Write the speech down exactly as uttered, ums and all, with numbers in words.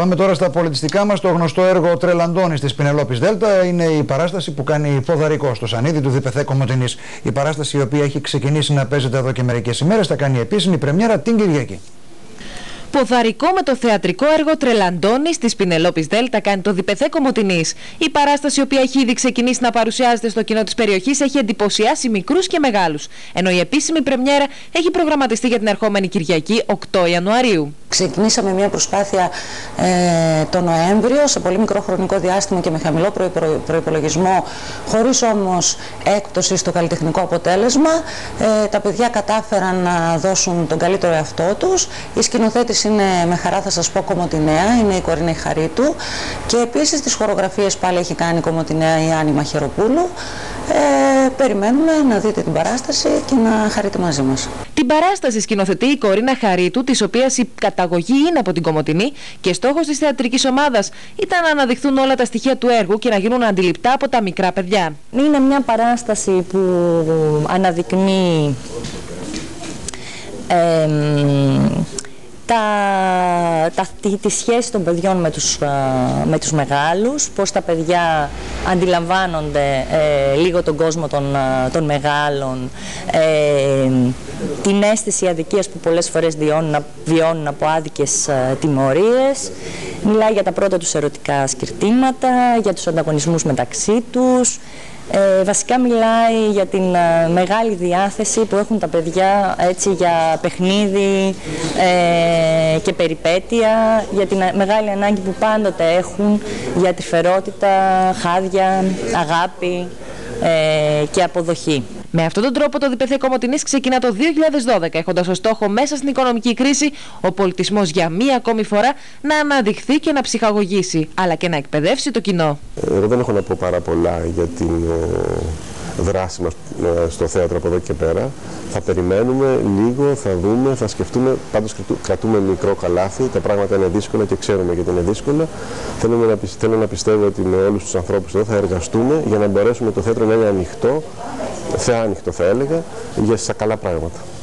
Πάμε τώρα στα πολιτιστικά μας. Το γνωστό έργο Τρελαντώνης της Πινελόπης Δέλτα είναι η παράσταση που κάνει ποδαρικό στο σανίδι του Διπεθέ Κομοτηνής. Η παράσταση, η οποία έχει ξεκινήσει να παίζεται εδώ και μερικές ημέρες, θα κάνει επίσημη πρεμιέρα την Κυριακή. Ποδαρικό με το θεατρικό έργο Τρελαντώνης της Πινελόπης Δέλτα κάνει το Διπεθέ Κομοτηνής. Η παράσταση, η οποία έχει ήδη ξεκινήσει να παρουσιάζεται στο κοινό της περιοχής, έχει εντυπωσιάσει μικρούς και μεγάλους. Ενώ η επίσημη πρεμιέρα έχει προγραμματιστεί για την ερχόμενη Κυριακή, οκτώ Ιανουαρίου. Ξεκινήσαμε μια προσπάθεια ε, το Νοέμβριο, σε πολύ μικρό χρονικό διάστημα και με χαμηλό προϋπολογισμό, χωρίς όμως έκπτωση στο καλλιτεχνικό αποτέλεσμα. Ε, τα παιδιά κατάφεραν να δώσουν τον καλύτερο εαυτό τους. Η σκηνοθέτηση είναι, με χαρά θα σας πω, Κομοτηναία, είναι η Κορίνα Χαρίτου, και επίσης τις χορογραφίες πάλι έχει κάνει Κομοτηναία η Άννη Μαχαιροπούλου. Ε, περιμένουμε να δείτε την παράσταση και να χαρείτε μαζί μας. Την παράσταση σκηνοθετεί η Κορίνα Χαρίτου, της οποίας η καταγωγή είναι από την Κομοτηνή, και στόχος της θεατρικής ομάδας ήταν να αναδειχθούν όλα τα στοιχεία του έργου και να γίνουν αντιληπτά από τα μικρά παιδιά. Είναι μια παράσταση που αναδεικνύει ε, Τα, τα, τη, τη σχέση των παιδιών με τους, με τους μεγάλους, πώς τα παιδιά αντιλαμβάνονται ε, λίγο τον κόσμο των, των μεγάλων, ε, την αίσθηση αδικίας που πολλές φορές βιώνουν, βιώνουν από άδικες ε, τιμωρίες. Μιλάει για τα πρώτα τους ερωτικά σκυρτήματα, για τους ανταγωνισμούς μεταξύ τους. Ε, βασικά μιλάει για την ε, μεγάλη διάθεση που έχουν τα παιδιά, έτσι, για παιχνίδι ε, και περιπέτεια, για την μεγάλη ανάγκη που πάντοτε έχουν για τρυφερότητα, χάδια, αγάπη ε, και αποδοχή. Με αυτόν τον τρόπο το Διπεθέ Κομοτηνής ξεκινά το δύο χιλιάδες δώδεκα, έχοντας ως στόχο μέσα στην οικονομική κρίση ο πολιτισμός για μία ακόμη φορά να αναδειχθεί και να ψυχαγωγήσει, αλλά και να εκπαιδεύσει το κοινό. Εγώ δεν έχω να πω πάρα πολλά για την δράση μας στο θέατρο από εδώ και πέρα. Θα περιμένουμε λίγο, θα δούμε, θα σκεφτούμε. Πάντως κρατούμε μικρό καλάθι, τα πράγματα είναι δύσκολα και ξέρουμε γιατί είναι δύσκολα. Θέλω να, θέλω να πιστεύω ότι με όλους τους ανθρώπους εδώ θα εργαστούμε για να μπορέσουμε το θέατρο να είναι ανοιχτό, θεάνοιχτο θα έλεγα, για στα καλά πράγματα.